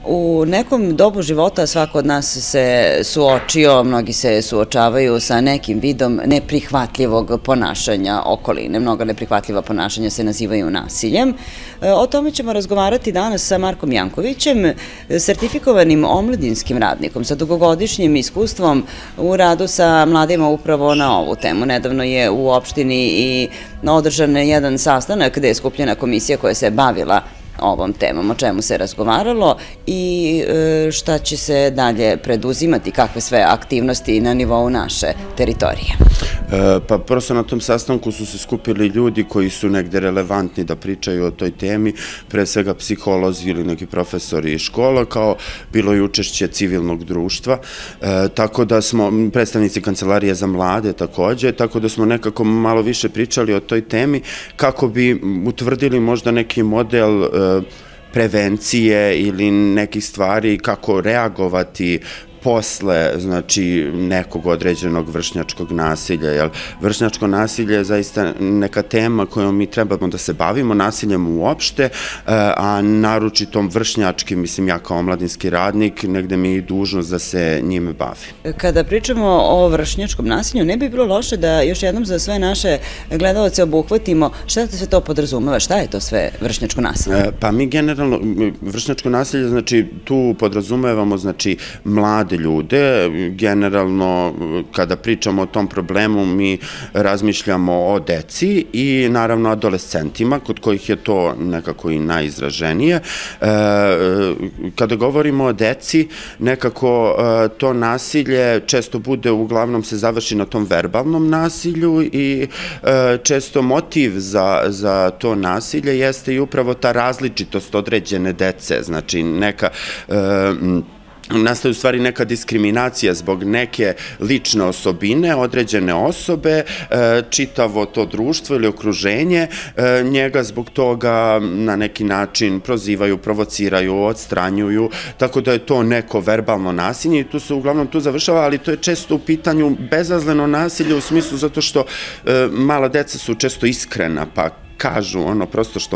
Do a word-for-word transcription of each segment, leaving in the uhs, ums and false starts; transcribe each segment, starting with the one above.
U nekom dobu života svako od nas se suočio, mnogi se suočavaju sa nekim vidom neprihvatljivog ponašanja okoline. Mnoga neprihvatljiva ponašanja se nazivaju nasiljem. O tome ćemo razgovarati danas sa Markom Jankovićem, sertifikovanim omladinskim radnikom sa dugogodišnjim iskustvom u radu sa mladima upravo na ovu temu. Nedavno je u opštini i održan jedan sastanak gde je skupljena komisija koja se bavila ovom temom, o čemu se razgovaralo i šta će se dalje preduzimati, kakve sve aktivnosti na nivou naše teritorije. Pa prosto na tom sastanku su se skupili ljudi koji su negde relevantni da pričaju o toj temi, pre svega psiholozi ili neki profesori iz škola, kao bilo je učešće civilnog društva, tako da smo, predstavnici Kancelarije za mlade takođe, tako da smo nekako malo više pričali o toj temi kako bi utvrdili možda neki model prevencije ili nekih stvari, kako reagovati posle, znači, nekog određenog vršnjačkog nasilja, jer vršnjačko nasilje je zaista neka tema kojom mi trebamo da se bavimo, nasiljem uopšte, a naročitom vršnjačkim, mislim, ja kao omladinski radnik, negde mi je dužnost da se njime bavim. Kada pričamo o vršnjačkom nasilju, ne bi bilo loše da još jednom za sve naše gledalce obuhvatimo šta se to podrazumeva, šta je to sve vršnjačko nasilje? Pa mi generalno, vršnjačko nasilje, znači, tu podrazumevamo, znači, mlade ljude. Generalno, kada pričamo o tom problemu, mi razmišljamo o deci i naravno adolescentima, kod kojih je to nekako i najizraženije. Kada govorimo o deci, nekako to nasilje često bude, uglavnom se završi na tom verbalnom nasilju i često motiv za to nasilje jeste i upravo ta različitost određene dece, znači neka nastaje u stvari neka diskriminacija zbog neke lične osobine, određene osobe, čitavo to društvo ili okruženje, njega zbog toga na neki način prozivaju, provociraju, odstranjuju, tako da je to neko verbalno nasilje i tu se uglavnom tu završava, ali to je često u pitanju bezazleno nasilje u smislu zato što mala deca su često iskrena, pa kažu ono prosto što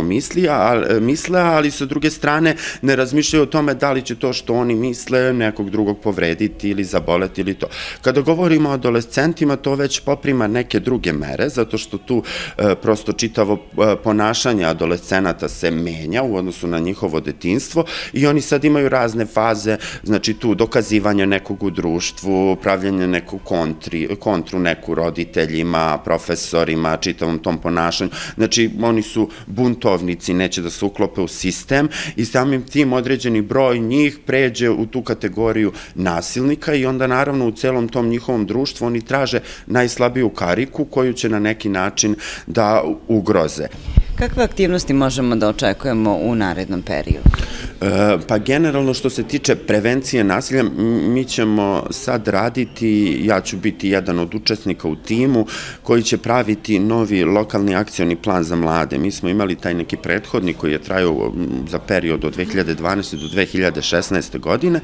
misle, ali sa druge strane ne razmišljaju o tome da li će to što oni misle nekog drugog povrediti ili zaboleti ili to. Kada govorimo o adolescentima, to već poprima neke druge mere, zato što tu prosto čitavo ponašanje adolescenata se menja u odnosu na njihovo detinjstvo i oni sad imaju razne faze, znači tu dokazivanje nekog u društvu, pravljanje neku kontru neku roditeljima, profesorima, čitavom tom ponašanju, znači oni su buntovnici, neće da se uklope u sistem i samim tim određeni broj njih pređe u tu kategoriju nasilnika i onda naravno u celom tom njihovom društvu oni traže najslabiju kariku koju će na neki način da ugroze. Kakve aktivnosti možemo da očekujemo u narednom periodu? Pa generalno što se tiče prevencije nasilja, mi ćemo sad raditi, ja ću biti jedan od učesnika u timu koji će praviti novi lokalni akcioni plan za mlade. Mi smo imali taj neki prethodni koji je trajao za period od dve hiljade dvanaeste do dve hiljade šesnaeste godine.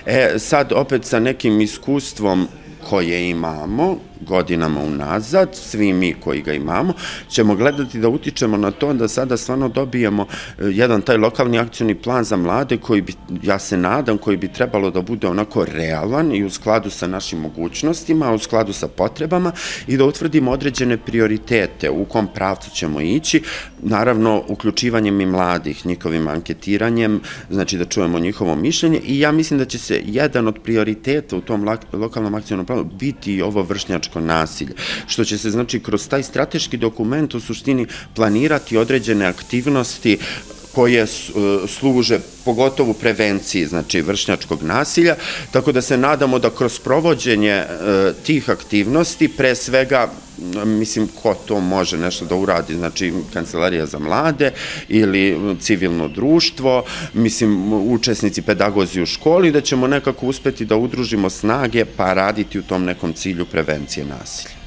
Sad opet sa nekim iskustvom koje imamo godinama unazad, svi mi koji ga imamo, ćemo gledati da utičemo na to da sada stvarno dobijemo jedan taj lokalni akcioni plan za mlade koji bi, ja se nadam, koji bi trebalo da bude onako realan i u skladu sa našim mogućnostima, u skladu sa potrebama i da utvrdimo određene prioritete u kom pravcu ćemo ići, naravno uključivanjem i mladih, njihovim anketiranjem, znači da čujemo njihovo mišljenje i ja mislim da će se jedan od prioriteta u tom lokalnom akcionom planu biti i ovo vršnjačko nasilje, što će se znači kroz taj strateški dokument u suštini planirati određene aktivnosti koje služe pogotovo prevenciji, znači vršnjačkog nasilja, tako da se nadamo da kroz provođenje tih aktivnosti, pre svega, mislim, ko to može nešto da uradi, znači Kancelarija za mlade ili civilno društvo, mislim, učesnici pedagozi u školi, da ćemo nekako uspeti da udružimo snage pa raditi u tom nekom cilju prevencije nasilja.